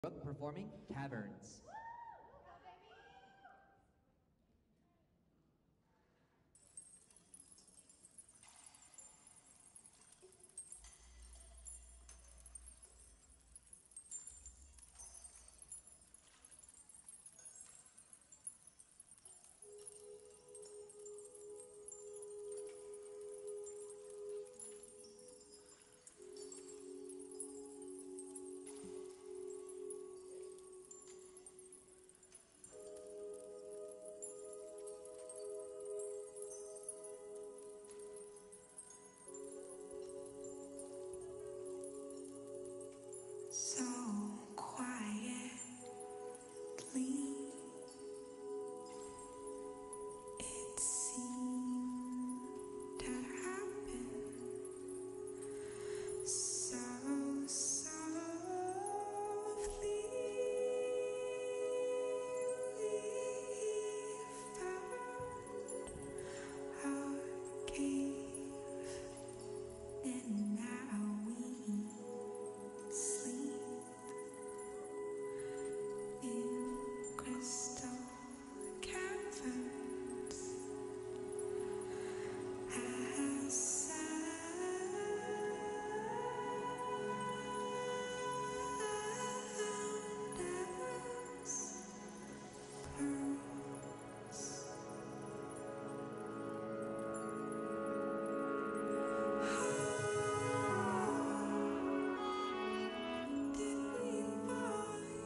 Brooke performing Caverns. So quietly, it seemed to happen so softly. We found our cave, and now we sleep in crystal caverns. As sound as pearls. Did we find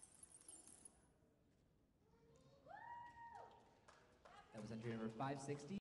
That was entry number 560.